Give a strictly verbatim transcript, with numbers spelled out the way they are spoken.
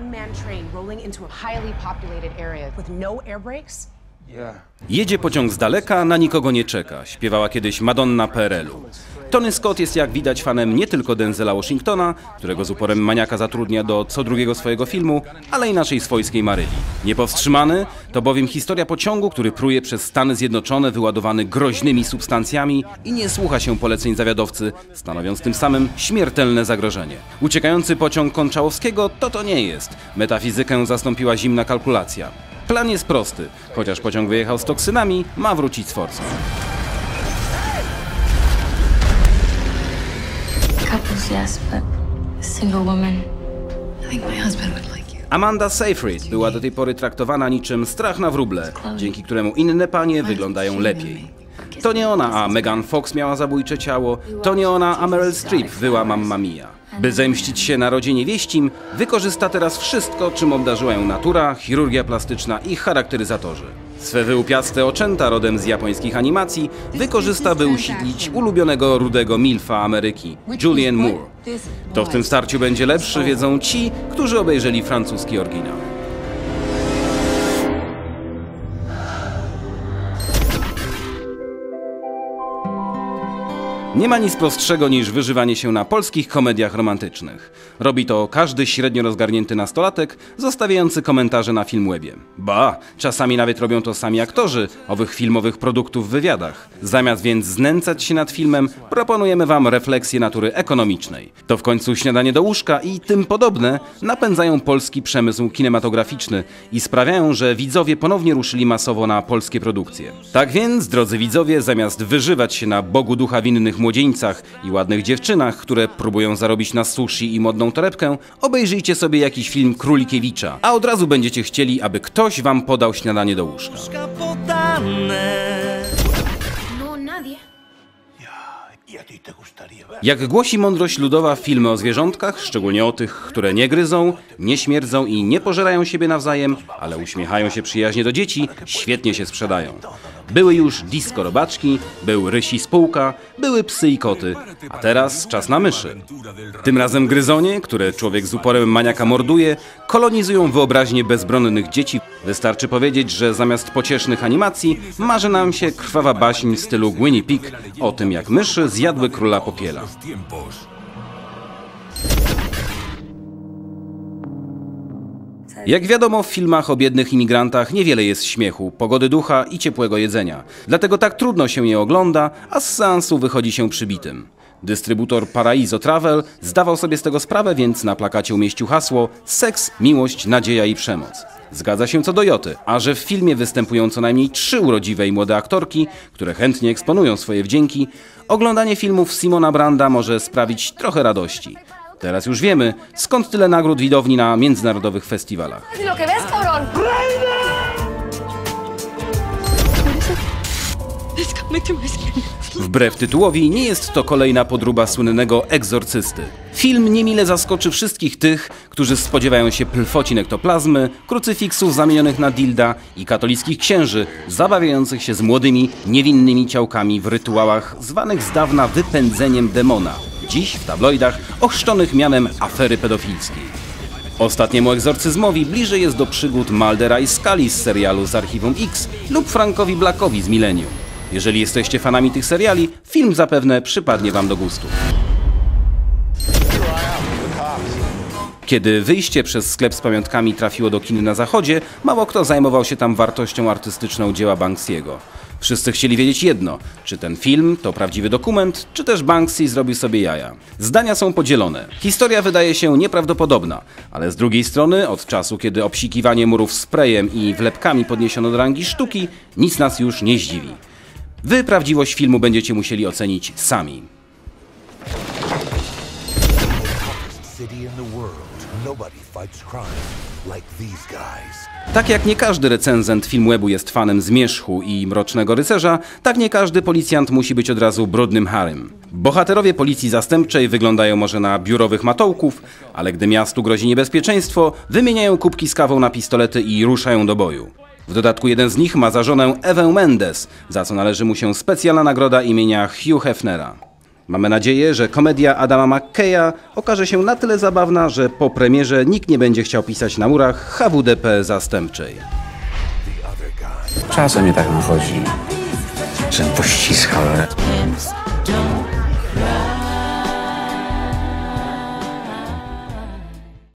one-man train rolling into a highly populated area with no air brakes? Jedzie pociąg z daleka, na nikogo nie czeka, śpiewała kiedyś Madonna P R L-u. Tony Scott jest jak widać fanem nie tylko Denzela Washingtona, którego z uporem maniaka zatrudnia do co drugiego swojego filmu, ale i naszej swojskiej Maryli. Niepowstrzymany to bowiem historia pociągu, który pruje przez Stany Zjednoczone wyładowany groźnymi substancjami i nie słucha się poleceń zawiadowcy, stanowiąc tym samym śmiertelne zagrożenie. Uciekający pociąg Konczałowskiego to to nie jest. Metafizykę zastąpiła zimna kalkulacja. Plan jest prosty. Chociaż pociąg wyjechał z toksynami, ma wrócić z forsą. Couples, yes, but a single woman. I think my husband would like you. Amanda Seyfried była do tej pory traktowana niczym strach na wróble, dzięki któremu inne panie wyglądają lepiej. To nie ona, a Megan Fox miała zabójcze ciało, to nie ona, a Meryl Streep wyła Mamma Mia. By zemścić się na rodzie niewieścim, wykorzysta teraz wszystko, czym obdarzyła ją natura, chirurgia plastyczna i charakteryzatorzy. Swe wyłupiaste oczęta rodem z japońskich animacji wykorzysta, by usidlić ulubionego rudego milfa Ameryki, Julianne Moore. To w tym starciu będzie lepszy, wiedzą ci, którzy obejrzeli francuski oryginał. Nie ma nic prostszego niż wyżywanie się na polskich komediach romantycznych. Robi to każdy średnio rozgarnięty nastolatek, zostawiający komentarze na Filmwebie. Ba, czasami nawet robią to sami aktorzy owych filmowych produktów w wywiadach. Zamiast więc znęcać się nad filmem, proponujemy wam refleksję natury ekonomicznej. To w końcu Śniadanie do łóżka i tym podobne napędzają polski przemysł kinematograficzny i sprawiają, że widzowie ponownie ruszyli masowo na polskie produkcje. Tak więc, drodzy widzowie, zamiast wyżywać się na Bogu ducha winnych młodzieńcach i ładnych dziewczynach, które próbują zarobić na sushi i modną torebkę, obejrzyjcie sobie jakiś film Królikiewicza, a od razu będziecie chcieli, aby ktoś wam podał śniadanie do łóżka. Jak głosi mądrość ludowa, filmy o zwierzątkach, szczególnie o tych, które nie gryzą, nie śmierdzą i nie pożerają siebie nawzajem, ale uśmiechają się przyjaźnie do dzieci, świetnie się sprzedają. Były już disco robaczki, był Rysi Spółka, były Psy i koty, a teraz czas na myszy. Tym razem gryzonie, które człowiek z uporem maniaka morduje, kolonizują wyobraźnię bezbronnych dzieci. Wystarczy powiedzieć, że zamiast pociesznych animacji marzy nam się krwawa baśń w stylu Winnie Pig o tym, jak myszy zjadły króla popiela. Jak wiadomo, w filmach o biednych imigrantach niewiele jest śmiechu, pogody ducha i ciepłego jedzenia. Dlatego tak trudno się je ogląda, a z seansu wychodzi się przybitym. Dystrybutor Paraiso Travel zdawał sobie z tego sprawę, więc na plakacie umieścił hasło seks, miłość, nadzieja i przemoc. Zgadza się co do joty, a że w filmie występują co najmniej trzy urodziwe i młode aktorki, które chętnie eksponują swoje wdzięki, oglądanie filmów Simona Branda może sprawić trochę radości. Teraz już wiemy, skąd tyle nagród widowni na międzynarodowych festiwalach. Wbrew tytułowi nie jest to kolejna podróba słynnego egzorcysty. Film niemile zaskoczy wszystkich tych, którzy spodziewają się plfocin ektoplazmy, krucyfiksów zamienionych na dilda i katolickich księży zabawiających się z młodymi, niewinnymi ciałkami w rytuałach zwanych z dawna wypędzeniem demona. Dziś w tabloidach ochrzczonych mianem afery pedofilskiej. Ostatniemu egzorcyzmowi bliżej jest do przygód Muldera i Scully z serialu z Archiwum X lub Frankowi Blackowi z Millennium. Jeżeli jesteście fanami tych seriali, film zapewne przypadnie wam do gustu. Kiedy wyjście przez sklep z pamiątkami trafiło do kin na zachodzie, mało kto zajmował się tam wartością artystyczną dzieła Banksy'ego. Wszyscy chcieli wiedzieć jedno, czy ten film to prawdziwy dokument, czy też Banksy zrobił sobie jaja. Zdania są podzielone. Historia wydaje się nieprawdopodobna, ale z drugiej strony, od czasu, kiedy obsikiwanie murów sprayem i wlepkami podniesiono do rangi sztuki, nic nas już nie zdziwi. Wy prawdziwość filmu będziecie musieli ocenić sami. Tak jak nie każdy recenzent Filmwebu jest fanem Zmierzchu i Mrocznego Rycerza, tak nie każdy policjant musi być od razu brudnym harem. Bohaterowie policji zastępczej wyglądają może na biurowych matołków, ale gdy miastu grozi niebezpieczeństwo, wymieniają kubki z kawą na pistolety i ruszają do boju. W dodatku jeden z nich ma za żonę Ewę Mendes, za co należy mu się specjalna nagroda imienia Hugh Hefnera. Mamy nadzieję, że komedia Adama McKeya okaże się na tyle zabawna, że po premierze nikt nie będzie chciał pisać na murach H W D P zastępczej. Czasem mi tak wychodzi, że pościskam.